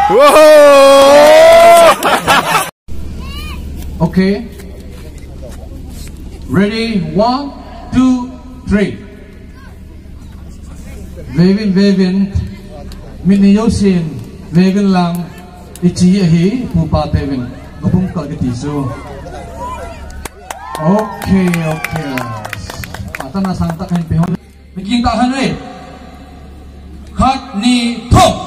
Okay. Ready? 1, 2, 3. Vevin. Miniyosin. Vevin lang. Ichi ahi. Pupa tevin. Gupung ka gitiso. Okay. Ata na sang tak kain pihon. Bikin tahan eh. Cut ni top.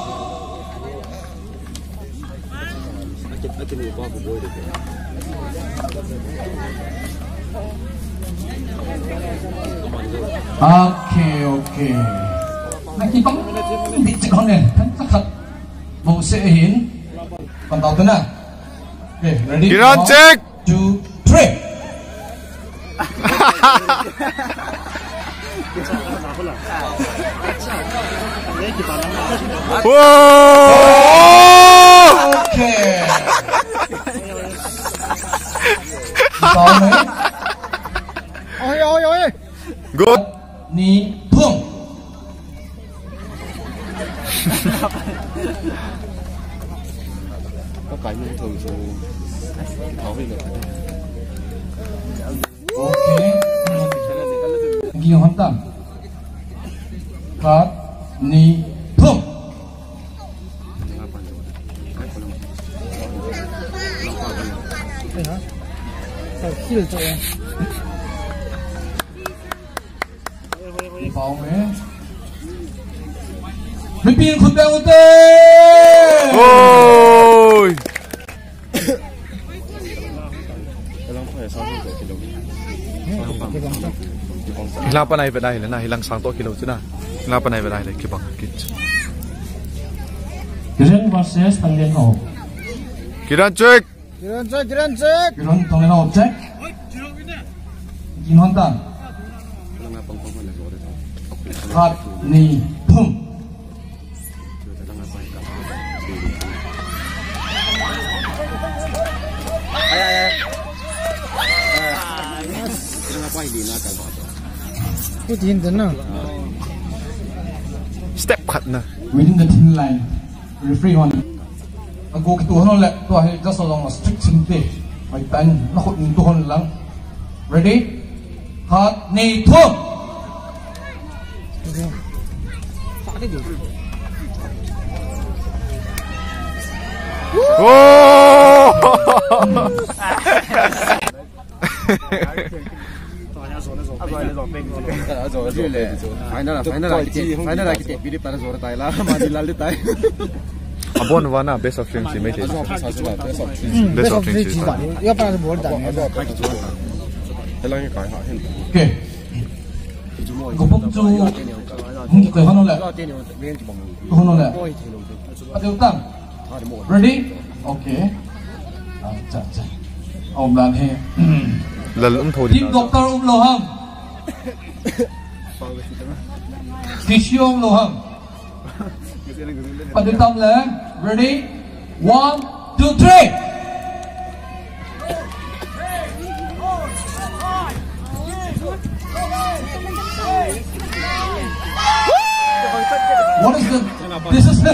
Okay. Nakipang hindi cekon eh. Kan sakat. Mau sehin. Pantau tu na. Okay, ready? Kiran check. 2, 3. Okay. Good. Ni boom. Okay. Giyong hantam. Cut ni boom. Bảo vệ. Mấy pin khôn bèo tê. Ôi. Hilang pa na iba dahil na hilang sang to kilo tu na. Hilang pa na iba dahil kibang kit. Kiran versus Tanggen Ho. Kiran check. Kiran Tanggen Ho check. Giyong hantam. Cut ni boom. Step cut na. Within the thin line, referee on. Ako kituhan ulit. Ito ay just along a strict simple. May taan nakot nintuhan lang. Ready? Cut ni boom. Oh! Abon wana best of things make it. Best of things. Okay. Gupuk chu hung ke hono le. Hono le. Ate utang. Ready? Okay. Cha. Om lan he. Lal thodi. Team Dr. Loham. Tissue Loham. Ate utang le. Ready? 1, 2, 3. What is the? This is the.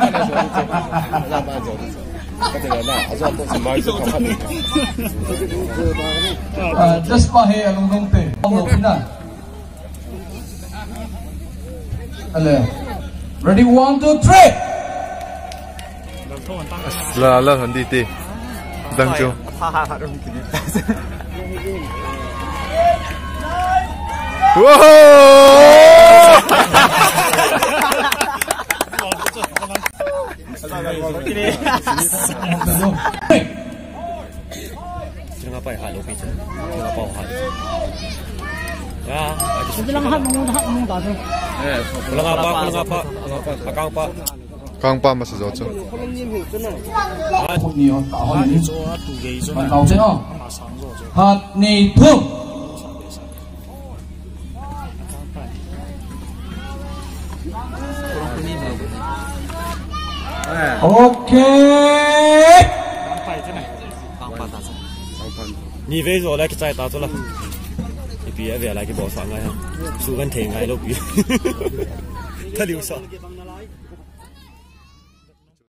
Just pahe along dong te. Along pina. Ale. Ready? 1, 2, 3. La handi ti. Dang chu. Kang pa mà sử dụng chứ. Đầu chứ không? Hạt nì thương. Ok. Ni về rồi lại cái trái tao cho là. Thì bây giờ lại cái bộ sáng ngay ha. Su gần thể ngay lúc bị. Thật điều sợ.